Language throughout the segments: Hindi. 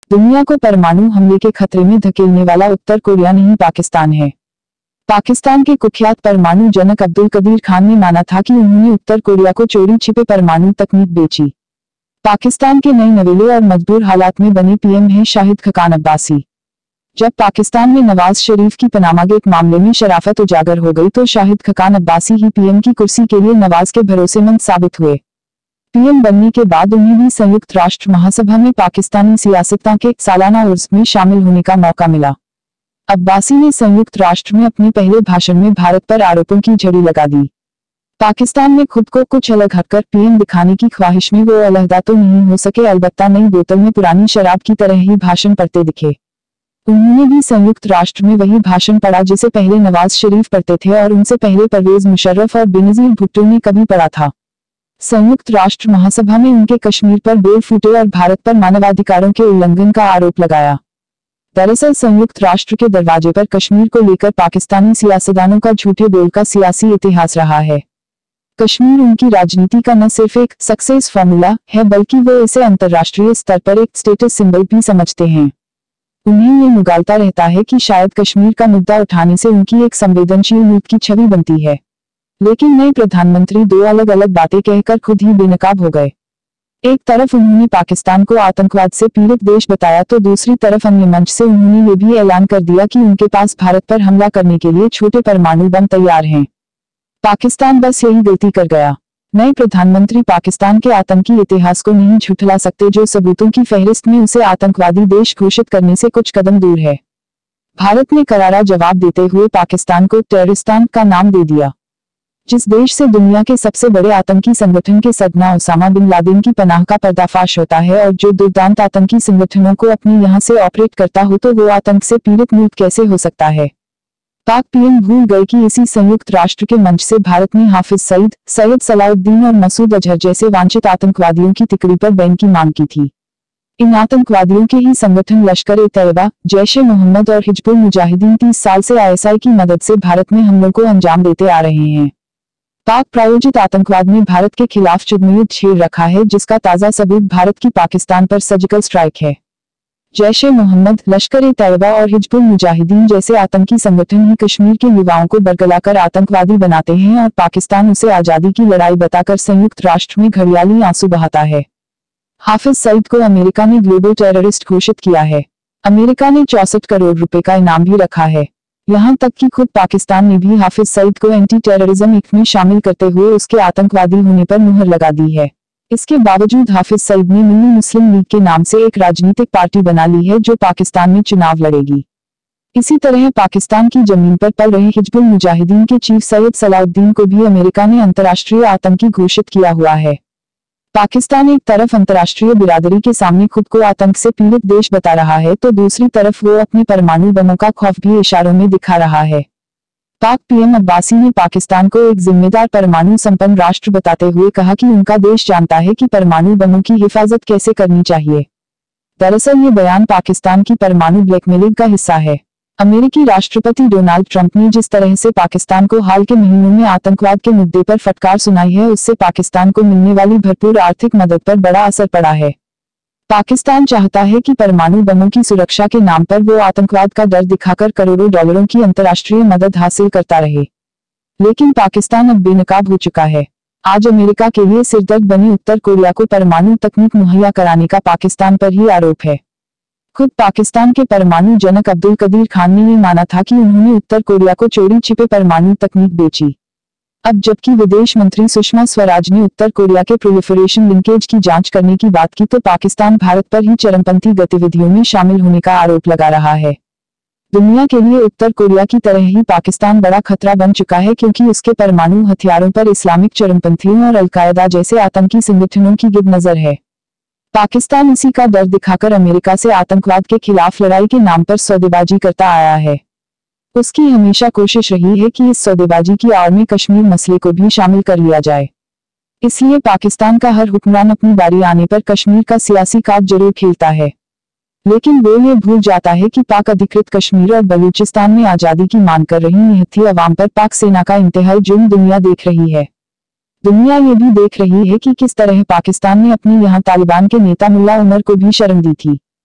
दुनिया को परमाणु हमले के खतरे में धकेलने वाला उत्तर कोरिया नहीं पाकिस्तान है। पाकिस्तान के कुख्यात परमाणु जनक अब्दुल कदीर खान ने माना था कि उन्होंने उत्तर कोरिया को चोरी छिपे परमाणु तकनीक बेची। पाकिस्तान के नए नवेले और मजबूर हालात में बने पीएम हैं शाहिद खकान अब्बासी। जब पाकिस्तान में नवाज शरीफ की पनामा गेट मामले में शराफत उजागर हो गई तो शाहिद खकान अब्बासी ही पीएम की कुर्सी के लिए नवाज के भरोसेमंद साबित हुए। पीएम बनने के बाद उन्हें भी संयुक्त राष्ट्र महासभा में पाकिस्तानी सियासतदान के सालाना उर्स में शामिल होने का मौका मिला। अब्बासी ने संयुक्त राष्ट्र में अपने पहले भाषण में भारत पर आरोपों की झड़ी लगा दी। पाकिस्तान में खुद को कुछ अलग हटकर पीएम दिखाने की ख्वाहिश में वो अलहदा तो नहीं हो सके, अलबत्ता नई बोतल में पुरानी शराब की तरह ही भाषण पढ़ते दिखे। उन्होंने भी संयुक्त राष्ट्र में वही भाषण पढ़ा जिसे पहले नवाज शरीफ पढ़ते थे और उनसे पहले परवेज मुशर्रफ और बेनजीर भुट्टो ने कभी पढ़ा था। संयुक्त राष्ट्र महासभा में उनके कश्मीर पर बोल फूटे और भारत पर मानवाधिकारों के उल्लंघन का आरोप लगाया। दरअसल संयुक्त राष्ट्र के दरवाजे पर कश्मीर को लेकर पाकिस्तानी सियासतदानों का झूठे बोल का सियासी इतिहास रहा है। कश्मीर उनकी राजनीति का न सिर्फ एक सक्सेस फॉर्मूला है बल्कि वो इसे अंतर्राष्ट्रीय स्तर पर एक स्टेटस सिंबल भी समझते हैं। उन्हें ये मुगालता रहता है कि शायद कश्मीर का मुद्दा उठाने से उनकी एक संवेदनशील मुल्क की छवि बनती है। लेकिन नए प्रधानमंत्री दो अलग अलग बातें कहकर खुद ही बेनकाब हो गए। एक तरफ उन्होंने पाकिस्तान को आतंकवाद से पीड़ित देश बताया तो दूसरी तरफ अन्य मंच से उन्होंने ये भी ऐलान कर दिया कि उनके पास भारत पर हमला करने के लिए छोटे परमाणु बम तैयार हैं। पाकिस्तान बस यही गलती कर गया। नए प्रधानमंत्री पाकिस्तान के आतंकी इतिहास को नहीं झुठला सकते जो सबूतों की फहरिस्त में उसे आतंकवादी देश घोषित करने से कुछ कदम दूर है। भारत ने करारा जवाब देते हुए पाकिस्तान को टेररिस्तान का नाम दे दिया। जिस देश से दुनिया के सबसे बड़े आतंकी संगठन के सरगना ओसामा बिन लादेन की पनाह का पर्दाफाश होता है और जो दुर्दांत आतंकी संगठनों को अपने यहाँ से ऑपरेट करता हो तो वो आतंक से पीड़ित मुल्क कैसे हो सकता है। पाक पीएम भूल गए कि इसी संयुक्त राष्ट्र के मंच से भारत ने हाफिज सईद, सैयद सलाउद्दीन और मसूद अजहर जैसे वांछित आतंकवादियों की तिकड़ी पर बैन की मांग की थी। इन आतंकवादियों के ही संगठन लश्कर-ए-तैयबा, जैश-ए-मोहम्मद और हिजबुल मुजाहिदीन 30 साल से आईएसआई की मदद से भारत में हमलों को अंजाम देते आ रहे हैं। पाक प्रायोजित आतंकवाद ने भारत के खिलाफ जुद्ध छेड़ रखा है जिसका ताजा सबूत भारत की पाकिस्तान पर सर्जिकल स्ट्राइक है। जैश-ए-मोहम्मद, लश्कर-ए-तैयबा और हिजबुल मुजाहिदीन जैसे आतंकी संगठन ही कश्मीर के युवाओं को बरगलाकर आतंकवादी बनाते हैं और पाकिस्तान उसे आजादी की लड़ाई बताकर संयुक्त राष्ट्र में घड़ियाली आंसू बहाता है। हाफिज सईद को अमेरिका ने ग्लोबल टेररिस्ट घोषित किया है। अमेरिका ने 64 करोड़ रुपए का इनाम भी रखा है। यहाँ तक कि खुद पाकिस्तान ने भी हाफिज सईद को एंटी टेररिज्म एक्ट में शामिल करते हुए उसके आतंकवादी होने पर मुहर लगा दी है। इसके बावजूद हाफिज सईद ने मिनी मुस्लिम लीग के नाम से एक राजनीतिक पार्टी बना ली है जो पाकिस्तान में चुनाव लड़ेगी। इसी तरह पाकिस्तान की जमीन पर पल रहे हिजबुल मुजाहिदीन के चीफ सैयद सलाउद्दीन को भी अमेरिका ने अंतर्राष्ट्रीय आतंकी घोषित किया हुआ है। पाकिस्तान एक तरफ अंतर्राष्ट्रीय बिरादरी के सामने खुद को आतंक से पीड़ित देश बता रहा है तो दूसरी तरफ वो अपने परमाणु बमों का खौफ भी इशारों में दिखा रहा है। पाक पीएम अब्बासी ने पाकिस्तान को एक जिम्मेदार परमाणु संपन्न राष्ट्र बताते हुए कहा कि उनका देश जानता है कि परमाणु बमों की हिफाजत कैसे करनी चाहिए। दरअसल ये बयान पाकिस्तान की परमाणु ब्लैकमेलिंग का हिस्सा है। अमेरिकी राष्ट्रपति डोनाल्ड ट्रंप ने जिस तरह से पाकिस्तान को हाल के महीनों में आतंकवाद के मुद्दे पर फटकार सुनाई है उससे पाकिस्तान को मिलने वाली भरपूर आर्थिक मदद पर बड़ा असर पड़ा है। पाकिस्तान चाहता है कि परमाणु बमों की सुरक्षा के नाम पर वो आतंकवाद का डर दिखाकर करोड़ों डॉलरों की अंतर्राष्ट्रीय मदद हासिल करता रहे। लेकिन पाकिस्तान अब बेनकाब हो चुका है। आज अमेरिका के लिए सिरदर्द बनी उत्तर कोरिया को परमाणु तकनीक मुहैया कराने का पाकिस्तान पर ही आरोप है। खुद पाकिस्तान के परमाणु जनक अब्दुल कदीर खान ने ये माना था कि उन्होंने उत्तर कोरिया को चोरी छिपे परमाणु तकनीक बेची। अब जबकि विदेश मंत्री सुषमा स्वराज ने उत्तर कोरिया के प्रोलिफरेशन लिंकेज की जांच करने की बात की तो पाकिस्तान भारत पर ही चरमपंथी गतिविधियों में शामिल होने का आरोप लगा रहा है। दुनिया के लिए उत्तर कोरिया की तरह ही पाकिस्तान बड़ा खतरा बन चुका है क्योंकि उसके परमाणु हथियारों पर इस्लामिक चरमपंथियों और अलकायदा जैसे आतंकी संगठनों की गिरद नजर है। पाकिस्तान इसी का डर दिखाकर अमेरिका से आतंकवाद के खिलाफ लड़ाई के नाम पर सौदेबाजी करता आया है। उसकी हमेशा कोशिश रही है कि इस सौदेबाजी की आड़ में कश्मीर मसले को भी शामिल कर लिया जाए। इसलिए पाकिस्तान का हर हुक्मरान अपनी बारी आने पर कश्मीर का सियासी कार्ड जरूर खेलता है, लेकिन वो ये भूल जाता है कि पाक अधिकृत कश्मीर और बलूचिस्तान में आजादी की मांग कर रही निहत्थी अवाम पर पाक सेना का इंतहाई जुर्म दुनिया देख रही है। दुनिया ये भी देख रही है कि किस तरह पाकिस्तान ने अपने यहाँ तालिबान के नेता मुल्ला उमर को भी शरण दी थी।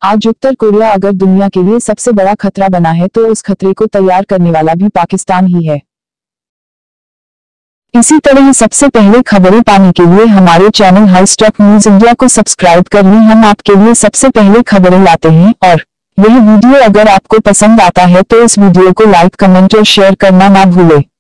आज उत्तर कोरिया अगर दुनिया के लिए सबसे बड़ा खतरा बना है तो उस खतरे को तैयार करने वाला भी पाकिस्तान ही है। इसी तरह सबसे पहले खबरें पाने के लिए हमारे channel high tech news India को सब्सक्राइब कर लें। हम आपके लिए सबसे पहले खबरें लाते हैं और यह वीडियो अगर आपको पसंद आता है तो इस वीडियो को लाइक, कमेंट और शेयर करना ना भूलें।